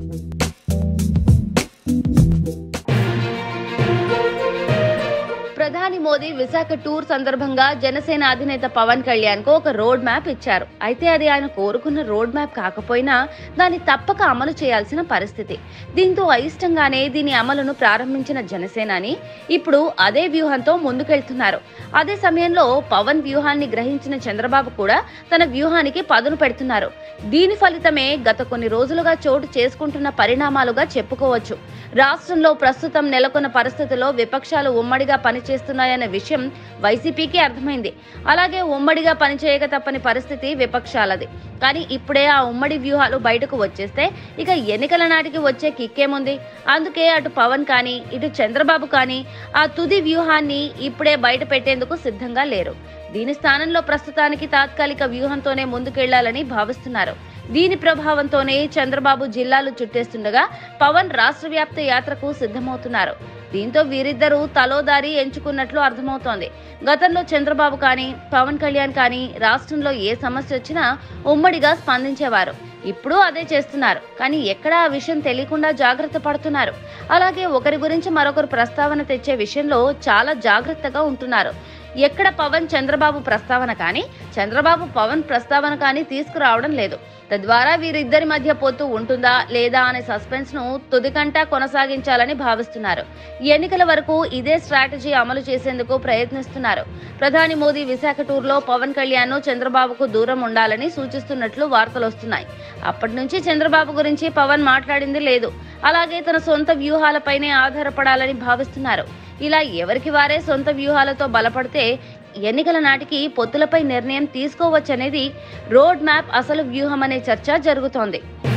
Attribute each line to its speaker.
Speaker 1: ప్రధాని మోదీ విశాఖ టూర్ సందర్భంగా జనసేన అధినేత పవన్ కళ్యాణ్ కు ఒక రోడ్ మ్యాప్ ఇచ్చారు. అయితే అది ఆయన కోరుకున్న రోడ్ మ్యాప్ కాకపోయినా దాన్ని తప్పక అమలు చేయాల్సిన పరిస్థితి. దీంతో అయిష్టంగానే దీని అమలును ప్రారంభించిన జనసేనాని ఇప్పుడు అదే వ్యూహంతో ముందుకెళ్తున్నారు. అదే సమయంలో పవన్ వ్యూహాన్ని గ్రహించిన చంద్రబాబు కూడా తన వ్యూహానికి పదును పెడుతున్నారు. దీని ఫలితమే గత కొన్ని రోజులుగా చోటు చేసుకుంటున్న పరిణామాలుగా చెప్పుకోవచ్చు. రాష్ట్రంలో ప్రస్తుతం నెలకొన్న పరిస్థితుల్లో విపక్షాలు ఉమ్మడిగా పనిచేస్తున్నాయన్న విషయం వైసీపీకి అర్థమైంది. అలాగే ఉమ్మడిగా పనిచేయక తప్పని పరిస్థితి విపక్షాలది. కానీ ఇప్పుడే ఆ ఉమ్మడి వ్యూహాలు బయటకు వచ్చేస్తే ఇక ఎన్నికల నాటికి వచ్చే కిక్కేముంది? అందుకే అటు పవన్ కానీ ఇటు చంద్రబాబు కానీ ఆ తుది వ్యూహాన్ని ఇప్పుడే బయట పెట్టేందుకు సిద్ధంగా లేరు. దీని స్థానంలో ప్రస్తుతానికి తాత్కాలిక వ్యూహంతోనే ముందుకెళ్లాలని భావిస్తున్నారు. దీని ప్రభావంతోనే చంద్రబాబు జిల్లాలు చుట్టేస్తుండగా పవన్ రాష్ట్ర వ్యాప్త యాత్రకు సిద్ధమవుతున్నారు. దీంతో వీరిద్దరూ తలోదారి ఎంచుకున్నట్లు అర్థమవుతోంది. గతంలో చంద్రబాబు కానీ పవన్ కళ్యాణ్ కానీ రాష్ట్రంలో ఏ సమస్య వచ్చినా ఉమ్మడిగా స్పందించేవారు. ఇప్పుడు అదే చేస్తున్నారు. కానీ ఎక్కడా ఆ విషయం తెలియకుండా జాగ్రత్త పడుతున్నారు. అలాగే ఒకరి గురించి మరొకరు ప్రస్తావన తెచ్చే విషయంలో చాలా జాగ్రత్తగా ఉంటున్నారు. ఎక్కడ పవన్ చంద్రబాబు ప్రస్తావన కానీ చంద్రబాబు పవన్ ప్రస్తావన కానీ తీసుకురావడం లేదు. తద్వారా వీరిద్దరి మధ్య పొత్తు ఉంటుందా లేదా అనే సస్పెన్స్ ను తుదికంటా కొనసాగించాలని భావిస్తున్నారు. ఎన్నికల వరకు ఇదే స్ట్రాటజీ అమలు చేసేందుకు ప్రయత్నిస్తున్నారు. ప్రధాని మోదీ విశాఖ టూర్లో పవన్ కళ్యాణ్ చంద్రబాబుకు దూరం ఉండాలని సూచిస్తున్నట్లు వార్తలు వస్తున్నాయి. అప్పటి నుంచి చంద్రబాబు గురించి పవన్ మాట్లాడింది లేదు. అలాగే తన సొంత వ్యూహాలపైనే ఆధారపడాలని భావిస్తున్నారు. ఇలా ఎవరికి వారే సొంత వ్యూహాలతో బలపడితే ఎన్నికల నాటికి పొత్తులపై నిర్ణయం తీసుకోవచ్చనేది రోడ్ మ్యాప్ అసలు వ్యూహం అనే చర్చ జరుగుతోంది.